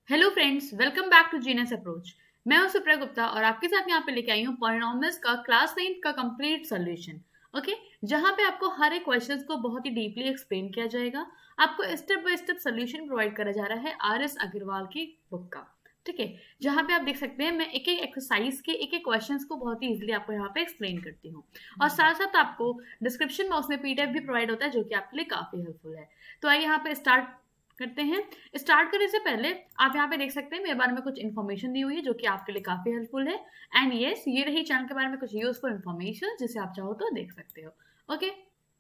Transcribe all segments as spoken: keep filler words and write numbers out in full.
Hello friends, welcome back to Genius Approach. मैं हूं सुप्रिया गुप्ता और आपके साथ यहाँ पे लेके आई हूँ पॉलिनॉमियल्स का क्लास नाइन्थ का कंप्लीट सॉल्यूशन। ओके, जहाँ पे आपको हर एक क्वेश्चन को बहुत ही डीपली एक्सप्लेन किया जाएगा। आपको step by step solution provide करा जा रहा है आर एस अग्रवाल की बुक का। ठीक है, जहाँ पे आप देख सकते हैं मैं एक एक एक्सरसाइज के एक एक क्वेश्चंस को बहुत ही इजीली आपको यहाँ पे एक्सप्लेन करती हूँ और साथ साथ आपको डिस्क्रिप्शन बॉक्स में पीडीएफ भी प्रोवाइड होता है जो कि आपके लिए काफी हेल्पफुल है। तो आइए यहाँ पे स्टार्ट करते हैं। स्टार्ट करने से पहले आप यहाँ पे देख सकते हैं मेरे बारे में कुछ इन्फॉर्मेशन दी हुई है जो कि आपके लिए काफी हेल्पफुल है। एंड यस, ये रही चैनल के बारे में कुछ यूजफुल इन्फॉर्मेशन जिसे आप चाहो तो देख सकते हो। ओके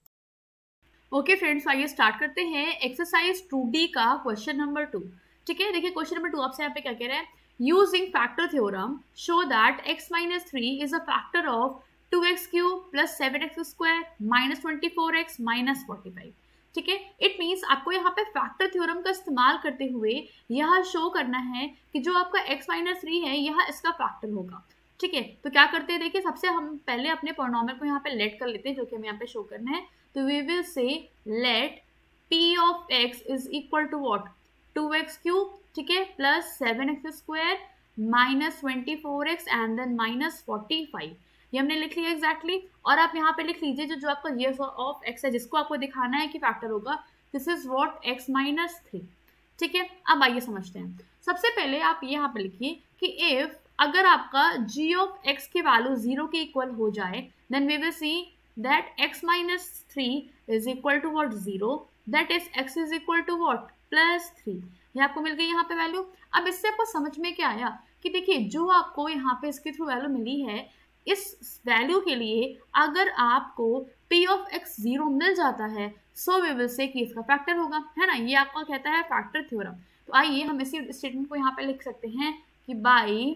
ओके फ्रेंड्स, आइए स्टार्ट करते हैं एक्सरसाइज टू डी का क्वेश्चन नंबर टू। ठीक है, देखिए क्वेश्चन नंबर टू आपसे यहाँ पे क्या कह रहा है। Using factor theorem show that x minus three is a factor of two x cube plus seven x square minus twenty four x minus forty five. ठीक है, इट मीन्स आपको यहाँ पे फैक्टर थ्योरम का इस्तेमाल करते हुए यह शो करना है कि जो आपका x माइनस थ्री है यह इसका फैक्टर होगा। ठीक है, तो क्या करते हैं, देखिए सबसे हम पहले अपने पॉलिनॉमियल को यहाँ पे लेट कर लेते हैं जो कि हमें यहाँ पे शो करना है। तो we will say let p of x is equal to what, two x cube, ठीक है, plus seven x square minus twenty four x and then minus forty five. ये हमने लिख लिया एग्जैक्टली exactly। और आप यहाँ पे लिख लीजिए जो जो आपका जी ऑफ एक्स है जिसको आपको दिखाना है कि फैक्टर होगा, this is what x minus three. ठीक है, अब आइए समझते हैं। सबसे पहले आप यहाँ पे लिखिए कि इफ अगर आपका g ऑफ x की वैल्यू जीरो के इक्वल हो जाए then we will see that x minus three is equal to what zero, that is x is equal to what plus three. ये आपको मिल गई यहाँ पे वैल्यू। अब इससे आपको समझ में क्या आया कि देखिए जो आपको यहाँ पे इसके थ्रू वैल्यू मिली है, इस वैल्यू के लिए अगर आपको p ऑफ x जीरो मिल जाता है सो वी विल से कि इसका फैक्टर होगा, है ना। ये आपका कहता है फैक्टर थ्योरम। तो आइए हम इसी स्टेटमेंट को यहाँ पे लिख सकते हैं कि बाय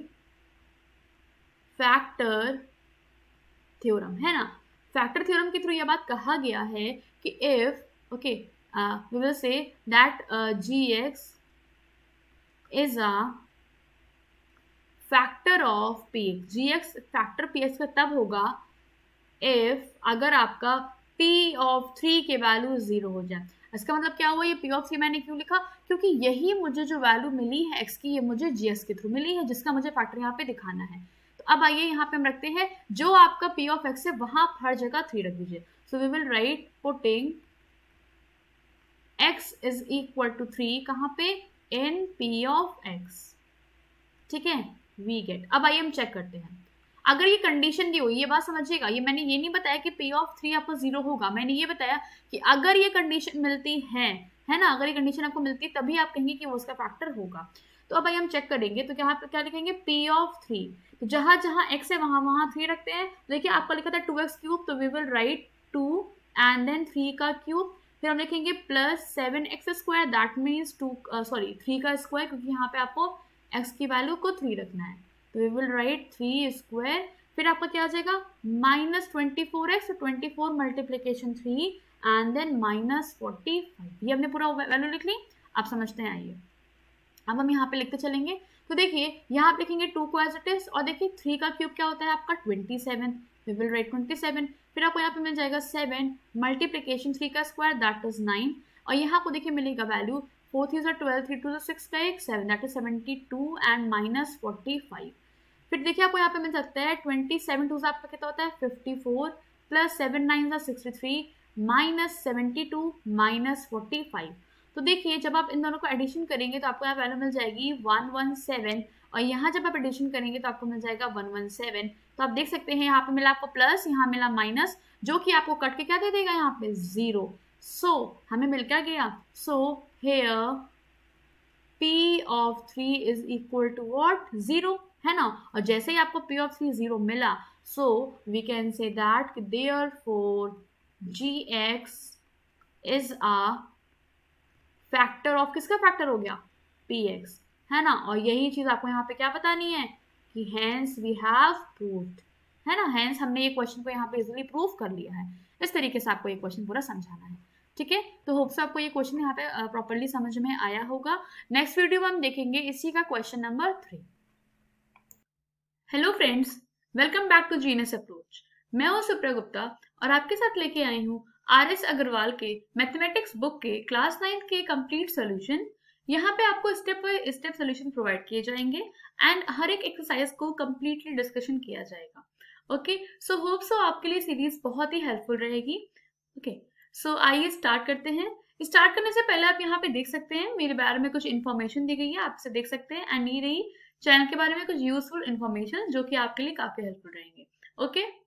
फैक्टर थ्योरम, है ना। फैक्टर थ्योरम के थ्रू यह बात कहा गया है कि if okay we will say that g x is a factor of p x. G x factor p x का तब होगा इफ अगर आपका p ऑफ थ्री के वैल्यू जीरो हो जाए। इसका मतलब क्या हुआ, ये p ऑफ थ्री मैंने क्यों लिखा, क्योंकि यही मुझे जो वैल्यू मिली है x की ये मुझे gx के थ्रू मिली है जिसका मुझे फैक्टर यहाँ पे दिखाना है। तो अब आइए यहाँ पे हम रखते हैं जो आपका p ऑफ x है वहां हर जगह थ्री रख दीजिए। So we will write putting x is equal to three कहाँ पे, इन p ऑफ x। ठीक है, वी गेट। अब आइए हम चेक करते हैं। अगर ये कंडीशन दी हुई, ये बात समझिएगा, ये मैंने ये नहीं बताया कि p ऑफ थ्री आपको जीरो होगा, मैंने ये बताया कि अगर ये कंडीशन मिलती है, है ना, अगर ये कंडीशन आपको मिलती है तभी आप कहेंगे कि वो उसका फैक्टर होगा। तो अब आइए हम चेक करेंगे। तो क्या क्या लिखेंगे, p ऑफ थ्री, तो जहां जहां x है वहां वहां थ्री रखते हैं। देखिए आपका लिखा था टू एक्स क्यूब, तो we will write two and then three का क्यूब, फिर हम लिखेंगे plus seven x square, that means two sorry three का स्क्वायर, क्योंकि यहाँ पे आपको x की वैल्यू को थ्री रखना है। तो we will write three square, फिर आपका क्या आ जाएगा minus twenty four x, twenty four multiplication three and then minus forty five. ये हमने पूरा वैल्यू लिख ली। आप समझते हैं, आइए अब हम यहाँ पे लिखते चलेंगे। तो देखिए यहाँ आप लिखेंगे टू को एज इट इज, और देखिए थ्री का क्यूब क्या होता है आपका twenty seven, we will write twenty seven, फिर आपको यहाँ पे मिल जाएगा सेवन मल्टीप्लीकेशन थ्री का स्क्वायर दैट इज नाइन, और यहाँ आपको देखिए मिलेगा value four three twelve, three two six का एक seven, that is seventy two and minus forty five. फिर देखिए आपको यहाँ पे मिल सकता है ट्वेंटी सेवन टू से आपका कितना होता है fifty four, plus seven nine का sixty three minus seventy two minus forty five. तो देखिए जब आप इन दोनों को एडिशन करेंगे तो आपको यहाँ वैल्यू मिल जाएगी वन वन सेवन, और यहाँ जब आप एडिशन करेंगे तो आपको मिल जाएगा वन वन सेवन। तो आप देख सकते हैं यहाँ पे मिला आपको प्लस, यहाँ मिला माइनस, जो कि आपको कट के क्या दे देगा यहाँ पे जीरो। सो so, हमें मिल क्या गया, so here p of three is equal to what, zero, है ना। और जैसे ही आपको p ऑफ थ्री जीरो मिला, so we can say that therefore gx is a factor of, किसका फैक्टर हो गया, px, है ना। और यही चीज आपको यहाँ पे क्या बतानी है कि हेंस वी हैव प्रूव्ड, है ना, हेंस हमने ये क्वेश्चन को यहाँ पे इजीली प्रूव कर लिया है। इस तरीके से आपको ये क्वेश्चन पूरा समझाना है। ठीक है, तो होप से आपको ये क्वेश्चन यहाँ पे प्रॉपरली समझ में आया होगा। नेक्स्ट वीडियो में हम देखेंगे इसी का question number three. Hello friends, welcome back to Genius Approach. मैं हूँ सुप्रिया गुप्ता और आपके साथ लेके आई हूँ आर एस अग्रवाल के मैथमेटिक्स बुक के क्लास नाइन्थ के कंप्लीट सॉल्यूशन। यहाँ पे आपको step by step solution provide किए जाएंगे एंड हर एक एक्सरसाइज को कंप्लीटली डिस्कशन किया जाएगा। ओके, सो होप सो आपके लिए सीरीज बहुत ही हेल्पफुल रहेगी। ओके, सो आइए स्टार्ट करते हैं। स्टार्ट करने से पहले आप यहाँ पे देख सकते हैं मेरे बारे में कुछ इन्फॉर्मेशन दी गई है, आपसे देख सकते हैं, एंड ये रही चैनल के बारे में कुछ यूजफुल इन्फॉर्मेशन जो कि आपके लिए काफी हेल्पफुल रहेंगे। Okay okay?